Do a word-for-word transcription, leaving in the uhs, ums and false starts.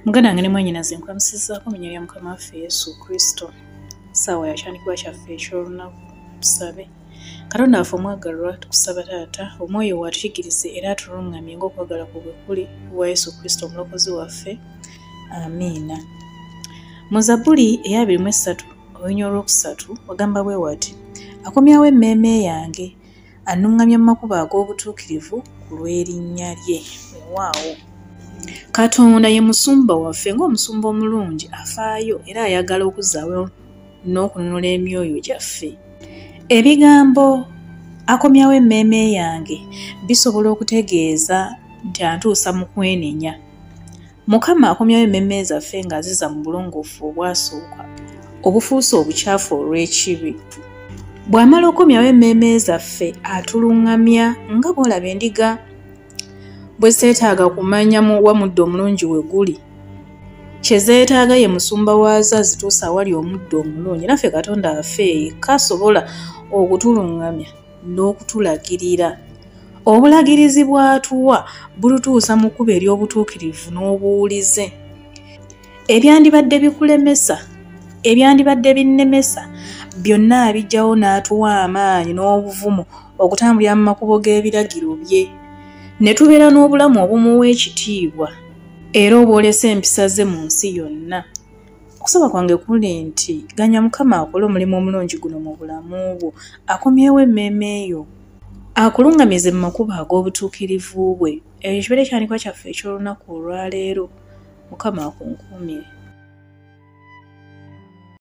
Muganda wange ne mwannyinaze nkulamusizzaako mu nnya lya Mukama waffe Yesu Kristo. Ssaawa yakyandikibwa kyaffe eky'olunaku tusabe. Katonda waffe omwagalwa tukusaba Taata, Omwoyo w'atukigirize era atuluŋŋamye ng'okwagala kwe bwe kuli wa Yesu Kristo omulokozi waffe. Amiina. Mu Zabbuli ey'abiri mu essatu olunywa olwokusatu wagamba bwe wati: akomyawo emmeeme yange, annuŋŋamya mu makubo ag'obutuukirivu ku lw'erinnya lye. Waawo. Katonda ye musumba waffe, ng'omusumba omulungi afaayo era ayagala okuzzaawo n'okununula emyoyo gyaffe. Ebigambo akomyawo emmeeme yange bisobola okutegeeza nti antuusa mu kwenenya. Mukama akomyawo emmeeme zaffe ng'azizza mu bulongoofu obwasooka obufuuse obukyafu olw'ekibi. Bw'amala okomyawo emmeeme zaffe atuluŋŋamya nga bw'olaba endiga bwe zeetaaga kumanya wa muddo omulungi we guli. Kye zeetaaga ye musumba waazo azituusa awali omuddo omulungi. Naffe Katonda waffe yekka asobola okutuluŋŋamya n'okutulagirira. Obulagirizi bw'atuwa bulutuusa mu kkubo ery'obutuukirivu n'obuwulize. Ebyandibadde bikulemesa, ebyandibadde binnemesa, byonna abijjawo n'atuwa amaanyi n'obuvumu okutambulira mu makubo g'ebiragiro bye. Ne tubeera n'obulamu obumuwa ekitiibwa era obwolesa empisa ze mu nsi yonna. Okusaba kwange kuli nti ganya Mukama akole omulimu omulungi guno mu bulamu bwo, akomyewo emmeeme yo, akuluŋŋamize mu makubo ag'obutuukirivu bwe. Ekyo kibeere kyandikwa kyaffe eky'olunaku olwaleero. Mukama akunkuumire.